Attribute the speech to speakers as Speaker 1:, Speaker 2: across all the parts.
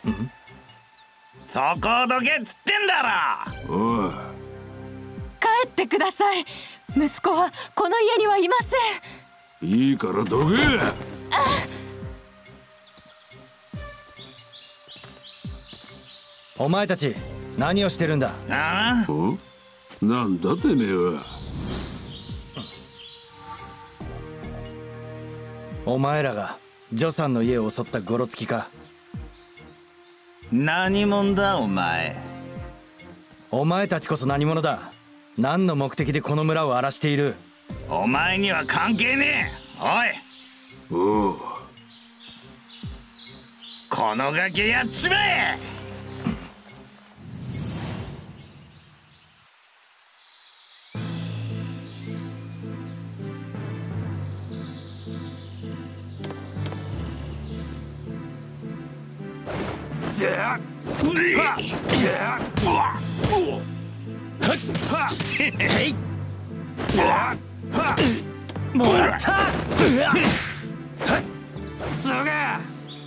Speaker 1: そこをどけっつってんだろ。
Speaker 2: おい、
Speaker 3: 帰ってください。息子はこの家にはいません。
Speaker 2: いいからどけ。
Speaker 4: お前たち何をしてるんだ。
Speaker 1: ああ、
Speaker 2: お、なんだてめえは。
Speaker 4: お前らがジョさんの家を襲ったゴロつきか。
Speaker 1: 何者だお前。
Speaker 4: お前たちこそ何者だ。何の目的でこの村を荒らしている。
Speaker 1: お前には関係ねえ。おい、
Speaker 2: おう、
Speaker 1: このガキやっちまえ。
Speaker 4: もらった。
Speaker 1: すげえ。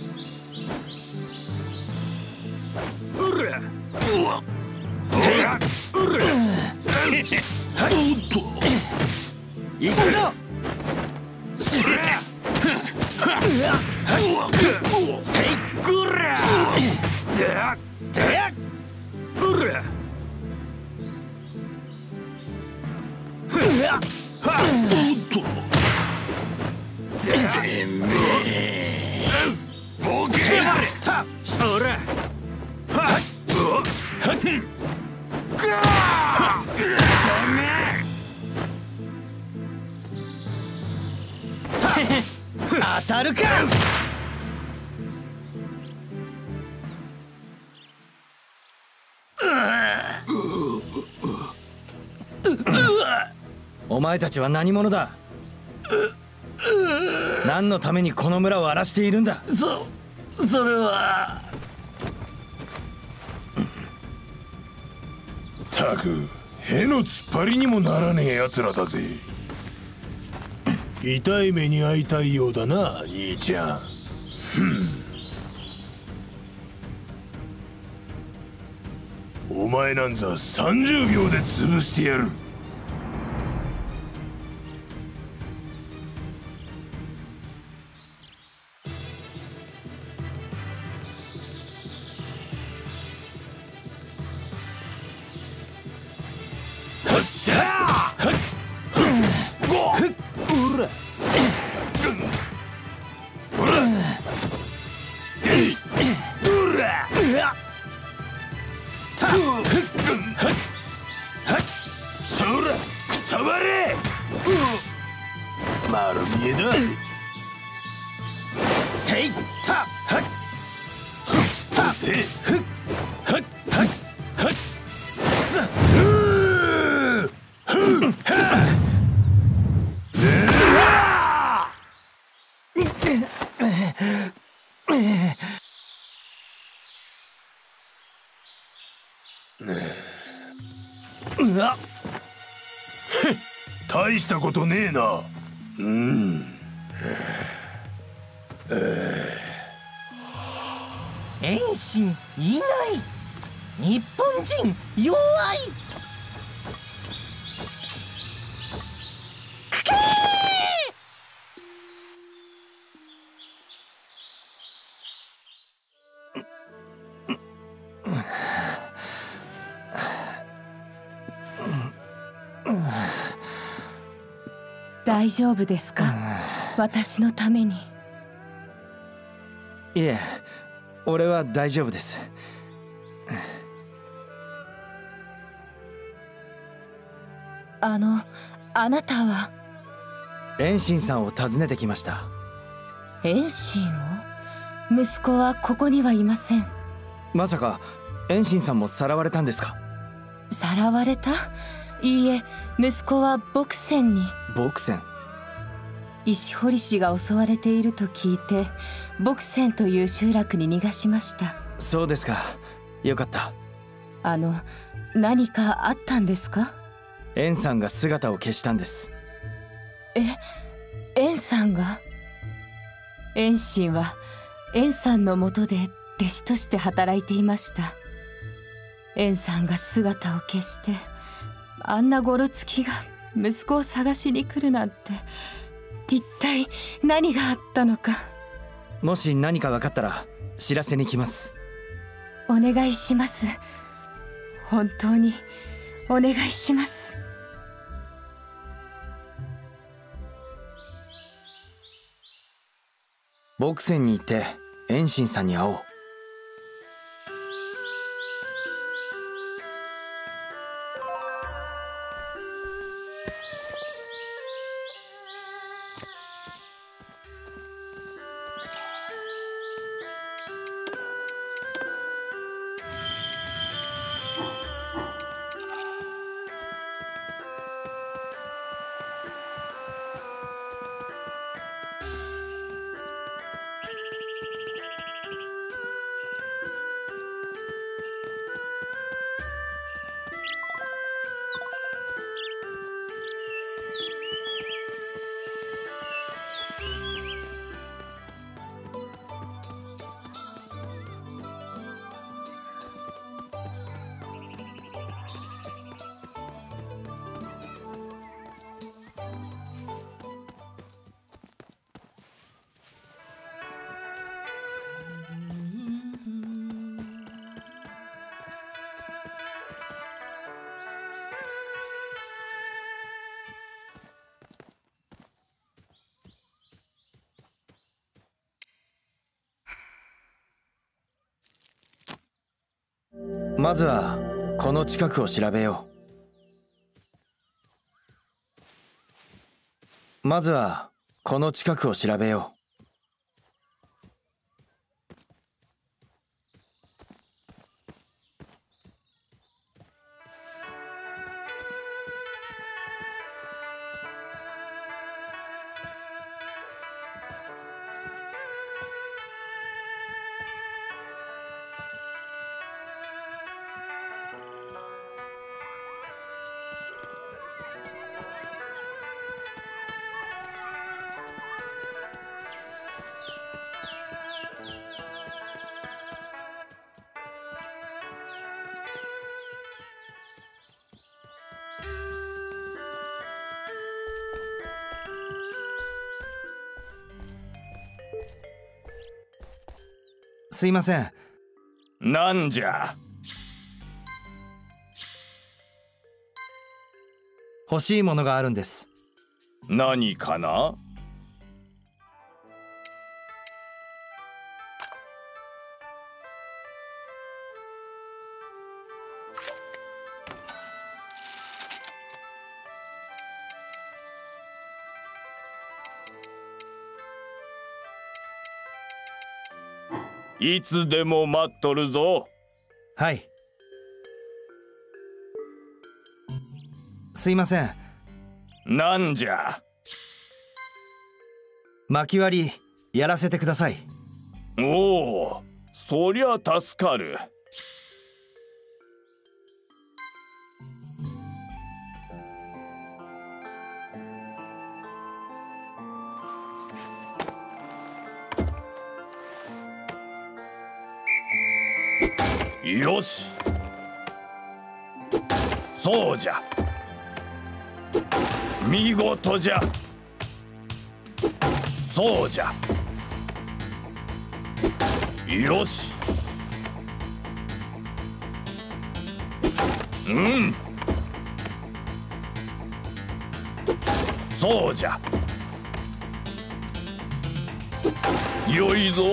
Speaker 1: うら、うわ、せい、うら、おっと、
Speaker 4: 行くぞ。
Speaker 1: せい、ぐら、うら、おっと、てめえ、ボケやれた。そら、はっ、はっ、ガー、てめえ。
Speaker 4: 当たるか。お前たちは何者だ。何のためにこの村を荒らしているんだ。
Speaker 1: それは。
Speaker 5: たく、への突っ張りにもならねえ奴らだぜ。痛い目に遭いたいようだな、兄ちゃん。お前なんざ30秒で潰してやる。丸見えだ。
Speaker 4: せいたはっ
Speaker 5: たせ
Speaker 4: ふっはっはっはっさうわっ、
Speaker 5: 大したことねえな。
Speaker 6: 遠心いない。日本人弱い。くけー。
Speaker 3: 大丈夫ですか。私のために。
Speaker 4: いえ、俺は大丈夫です。
Speaker 3: あなたは。
Speaker 4: 遠心さんを訪ねてきました。
Speaker 3: 遠心を。息子はここにはいません。
Speaker 4: まさか遠心さんもさらわれたんですか。
Speaker 3: さらわれた。いいえ、息子は牧船に。
Speaker 4: 牧船。
Speaker 3: 石堀氏が襲われていると聞いて、牧船という集落に逃がしました。
Speaker 4: そうですか、よかった。
Speaker 3: 何かあったんですか。
Speaker 4: 遠さんが姿を消したんです。
Speaker 3: 遠さんが。遠心は遠さんのもとで弟子として働いていました。円さんが姿を消して、あんなゴロツキが息子を探しに来るなんて、一体何があったのか。
Speaker 4: もし何か分かったら知らせに来ます。
Speaker 3: お願いします。本当にお願いします。
Speaker 4: 牧船に行って遠心さんに会おう。まずはこの近くを調べよう。まずはこの近くを調べよう。すいません。
Speaker 1: なんじゃ。
Speaker 4: 欲しいものがあるんです。
Speaker 1: 何かな。いつでも待っとるぞ。
Speaker 4: はい。すいません。
Speaker 1: なんじゃ。
Speaker 4: 薪割りやらせてください。
Speaker 1: おお、そりゃ助かる。よし、そうじゃ。見事じゃ。そうじゃ。よし。うん。そうじゃ。よいぞ。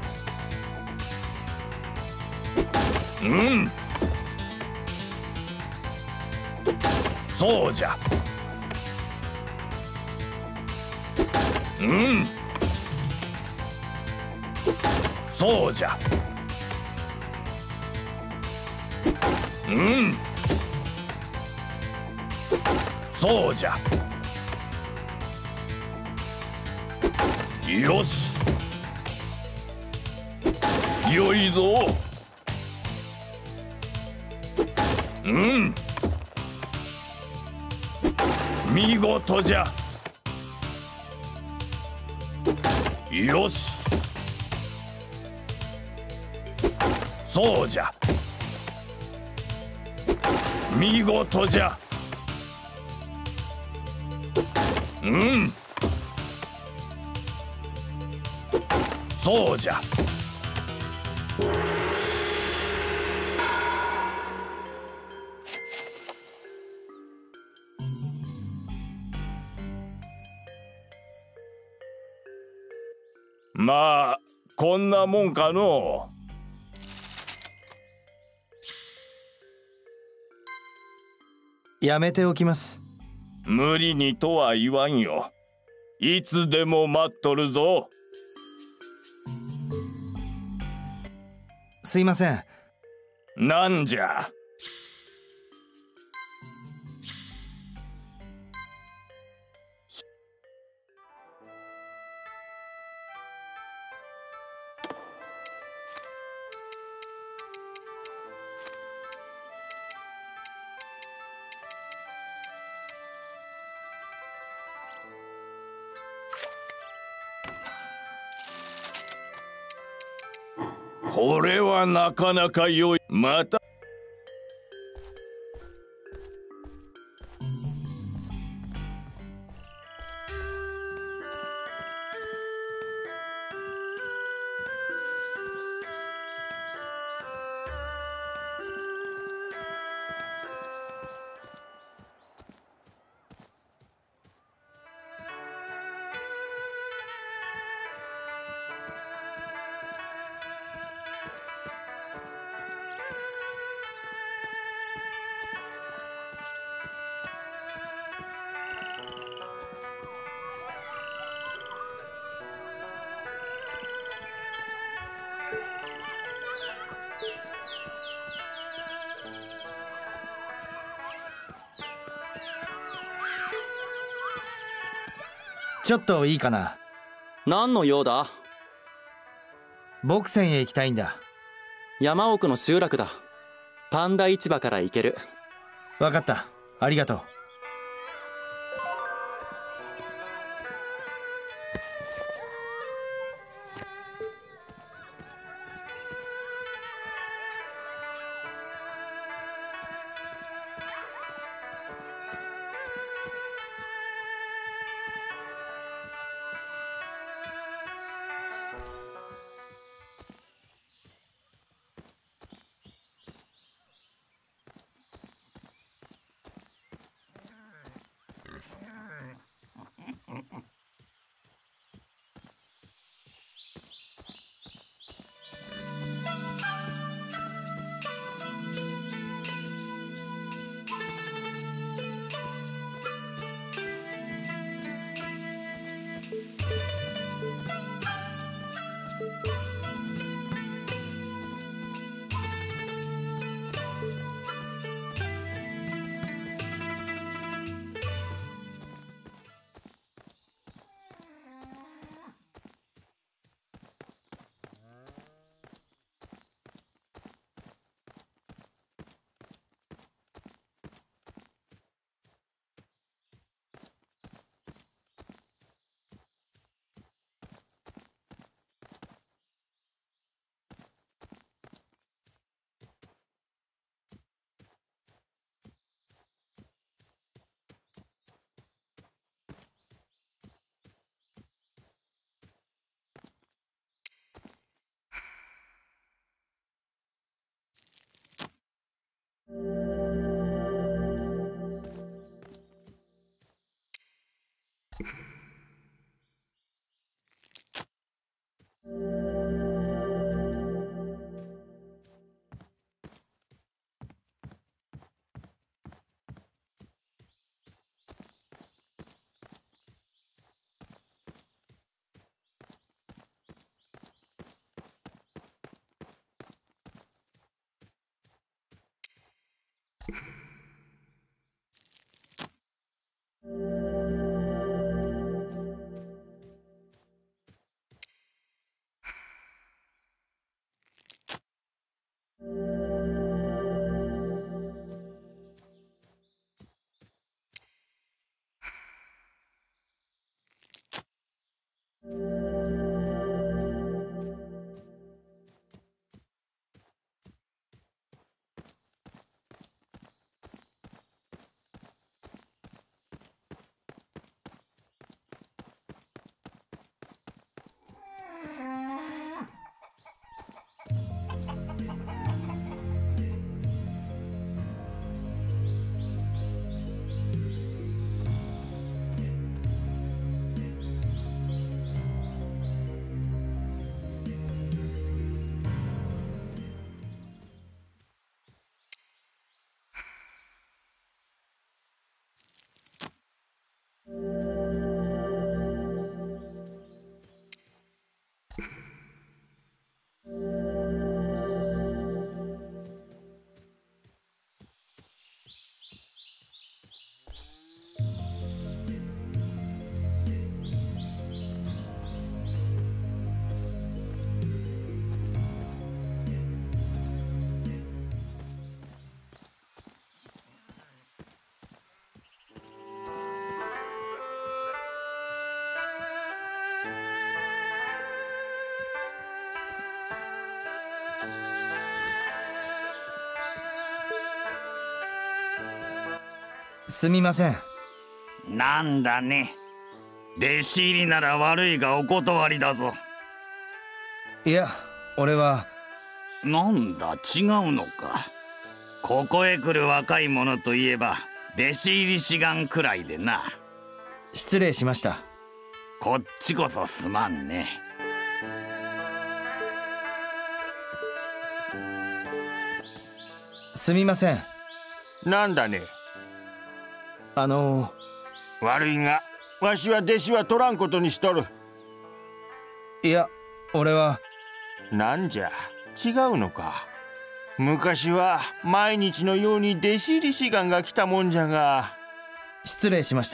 Speaker 1: うん。そうじゃ。うん。そうじゃ。うん。そうじゃ。よし。よいぞ。うん。見事じゃ。よし。
Speaker 5: そうじゃ。見事じゃ。うん。そうじゃ。まあこんなもんかのう。
Speaker 4: やめておきます。
Speaker 5: 無理にとは言わんよ。いつでも待っとるぞ。
Speaker 4: すいません。
Speaker 5: なんじゃ。これはなかなか良い。また
Speaker 4: ちょっといいかな。
Speaker 7: 何の用だ？
Speaker 4: 牧泉へ行きたいんだ。
Speaker 7: 山奥の集落だ。パンダ市場から行ける。
Speaker 4: わかった。ありがとう。 すみません。
Speaker 1: なんだね。弟子入りなら悪いがお断りだぞ。
Speaker 4: いや、俺は。
Speaker 1: なんだ、違うのか。ここへ来る若い者といえば弟子入り志願くらいでな。
Speaker 4: 失礼しました。
Speaker 1: こっちこそすまんね。
Speaker 4: すみません。
Speaker 8: なんだね。 悪いがわしは弟子は取らんことにしとる。
Speaker 4: いや、俺は。
Speaker 8: なんじゃ、違うのか。昔は毎日のように弟子入り志願が来たもんじゃが。
Speaker 4: 失礼しました。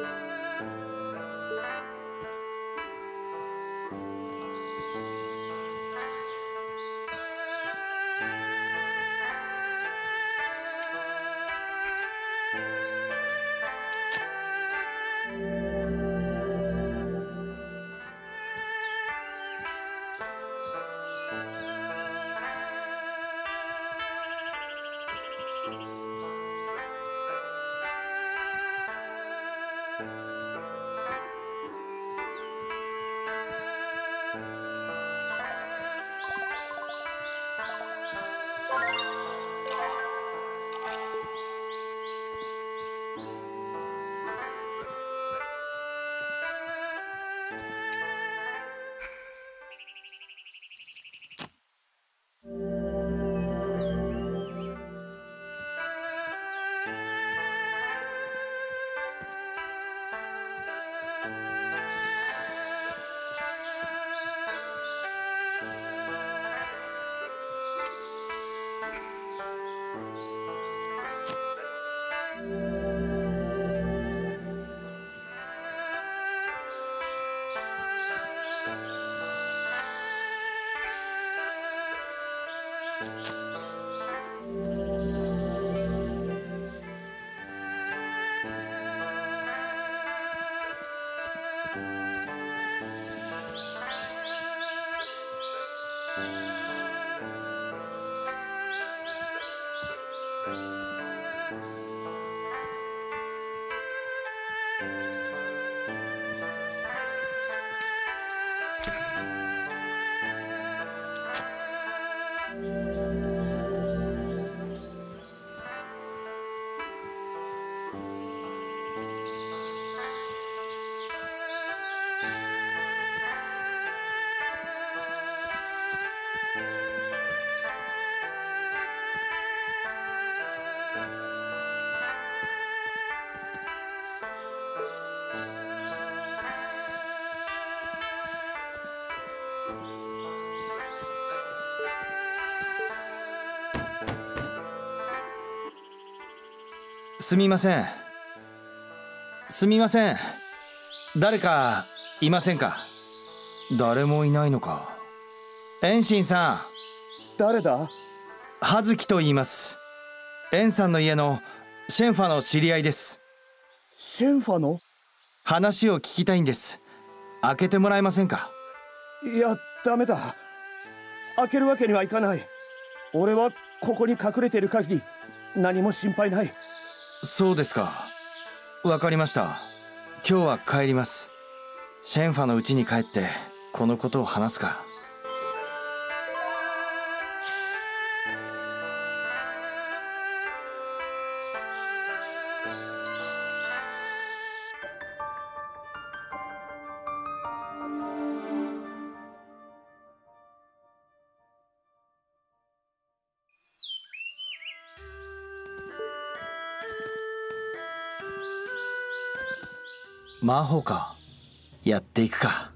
Speaker 4: すみません。すみません。誰かいませんか？誰もいないのか。遠心さん。
Speaker 9: 誰だ？
Speaker 4: 葉月と言います。遠さんの家のシェンファの知り合いです。
Speaker 9: シェンファの？
Speaker 4: 話を聞きたいんです。開けてもらえませんか？
Speaker 9: いや、ダメだ。開けるわけにはいかない。俺はここに隠れている限り何も心配ない。
Speaker 4: そうですか。わかりました。今日は帰ります。シェンファの家に帰ってこのことを話すか。魔法か。やっていくか。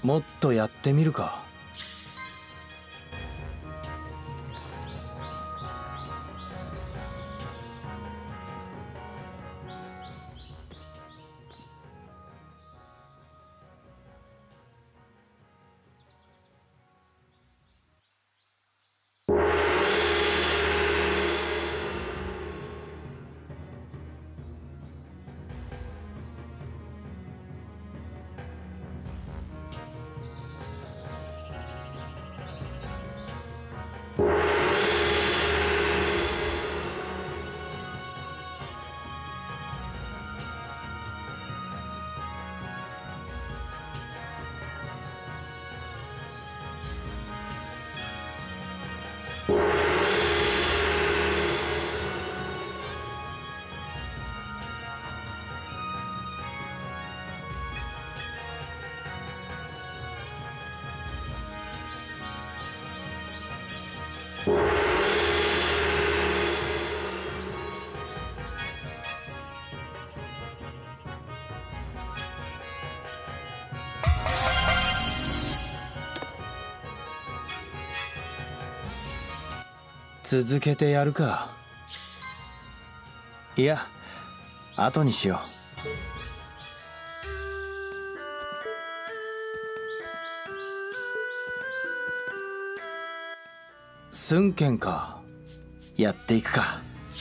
Speaker 4: もっとやってみるか。続けてやるか。いや、後にしよう。寸剣か。やっていくか。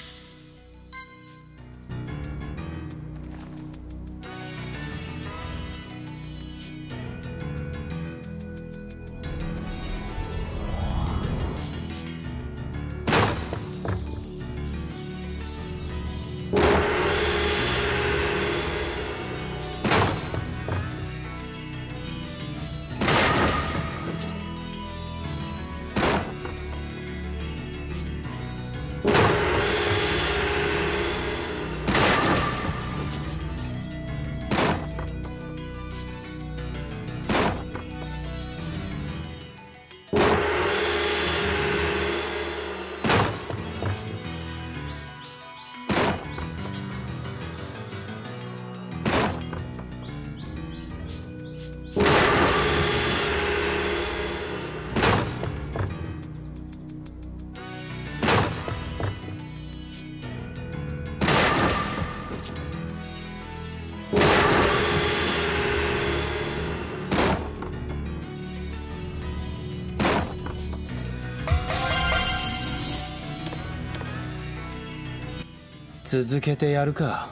Speaker 4: 続けてやるか。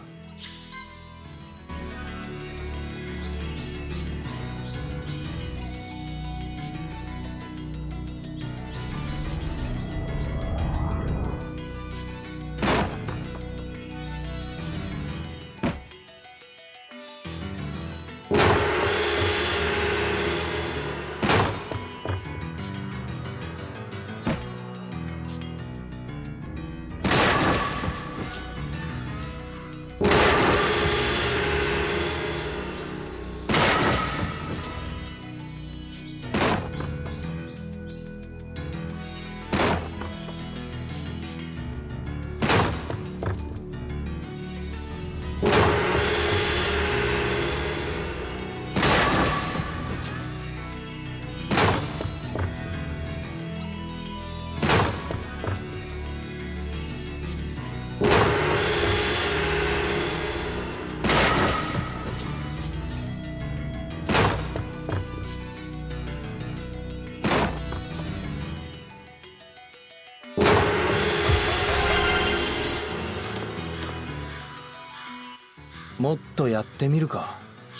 Speaker 4: もっとやってみるか。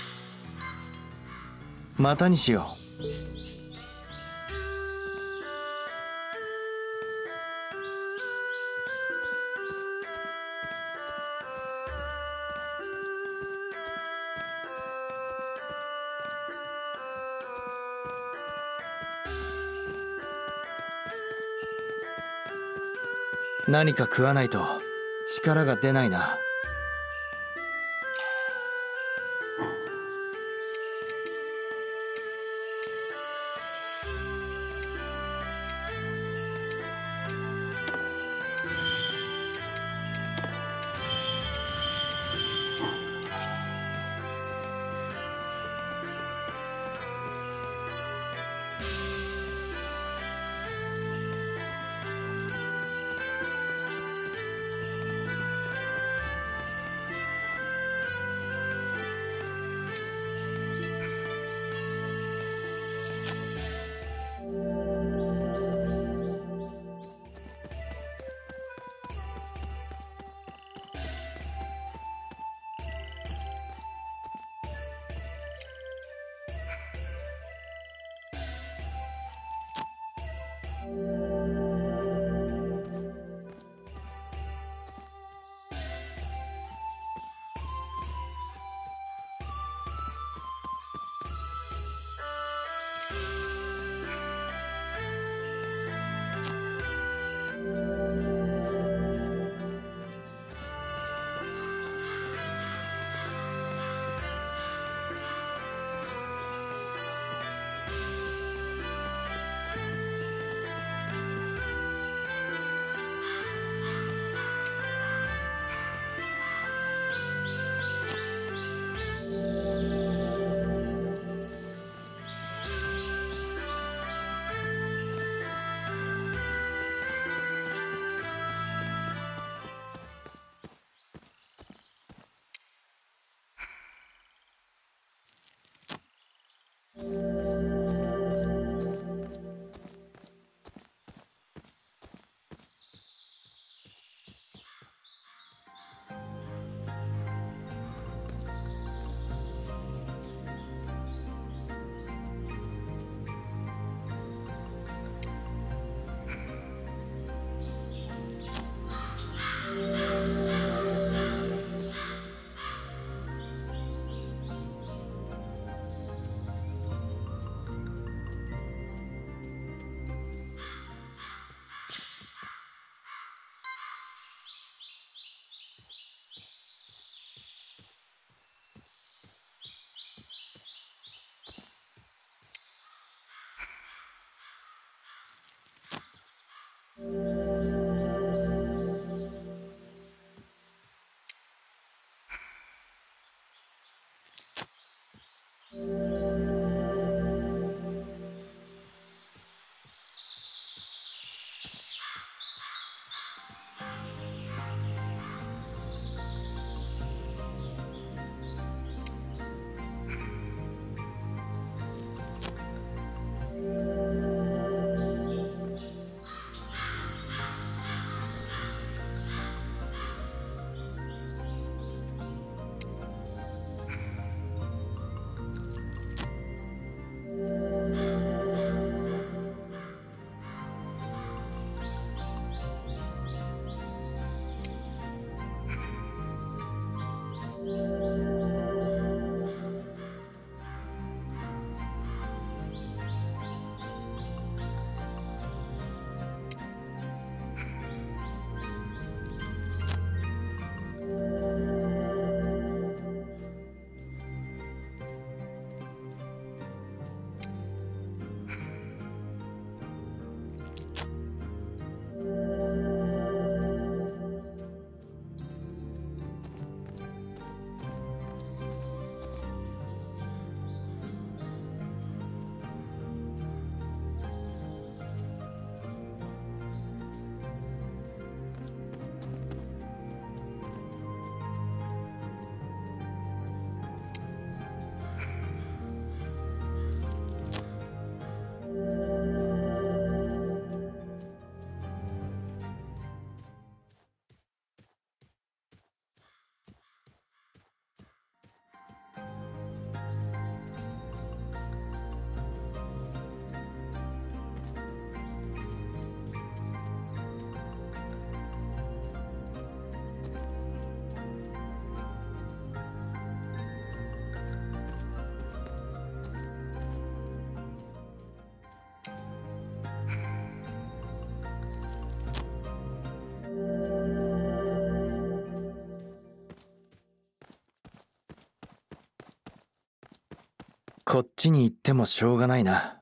Speaker 4: またにしよう。何か食わないと力が出ないな。 こっちに行ってもしょうがないな。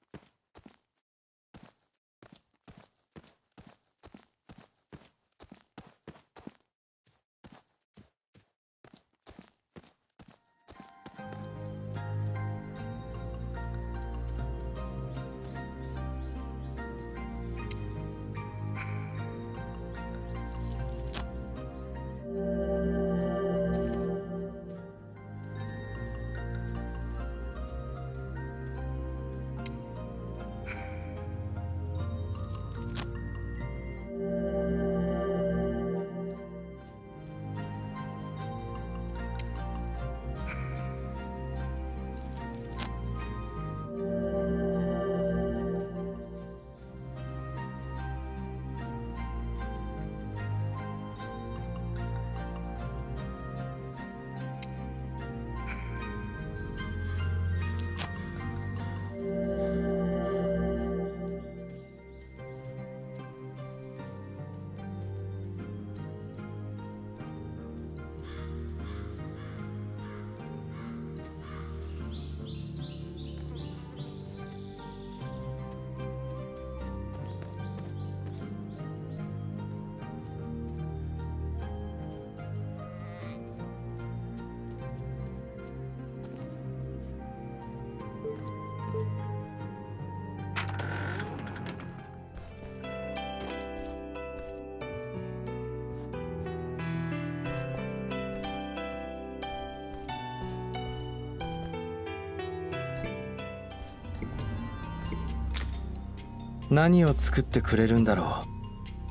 Speaker 4: 何を作ってくれるんだろう。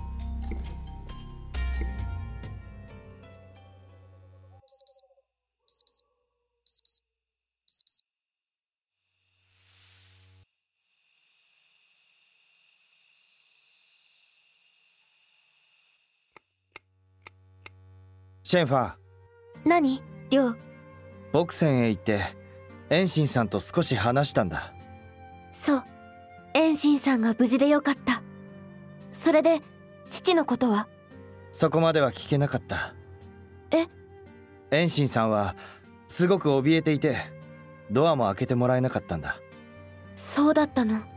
Speaker 4: シェンファー。
Speaker 10: 何？リョウ。
Speaker 4: ボクセンへ行ってエンシンさんと少し話したんだ。
Speaker 10: そう。エンシンさんが無事でよかった。それで父のことは？
Speaker 4: そこまでは聞けなかった。エンシンさんはすごく怯えていてドアも開けてもらえなかったんだ。
Speaker 10: そうだったの。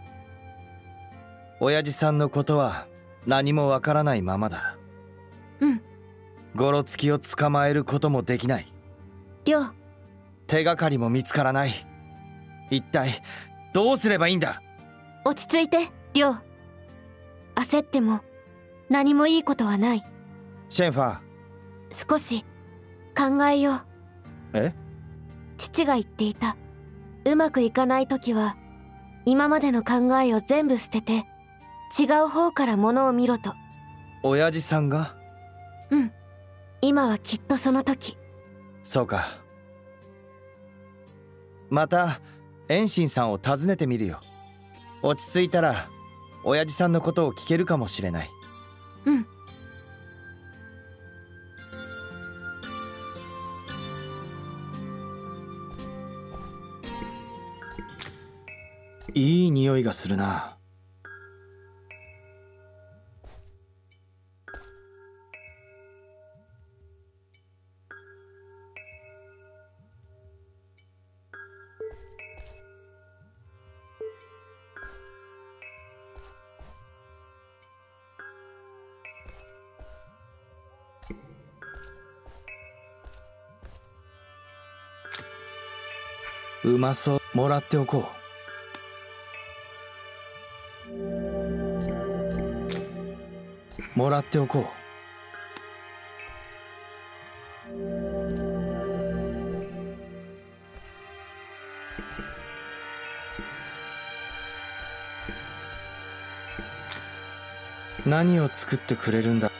Speaker 4: 親父さんのことは何もわからないままだ。
Speaker 10: うん。
Speaker 4: ゴロツキを捕まえることもできない。
Speaker 10: リョウ。
Speaker 4: 手がかりも見つからない。一体どうすればいいんだ？
Speaker 10: 落ち着いて、リョウ。焦っても何もいいことはない。
Speaker 4: シェンファ
Speaker 10: ー。少し考えよう。父が言っていた。うまくいかない時は今までの考えを全部捨てて違う方からものを見ろと。
Speaker 4: 親父さんが？
Speaker 10: うん。今はきっとその時。
Speaker 4: そうか。またエンシンさんを訪ねてみるよ。落ち着いたら親父さんのことを聞けるかもしれない。
Speaker 10: うん。
Speaker 4: いい匂いがするな。うまそう。もらっておこう。もらっておこう。何を作ってくれるんだ？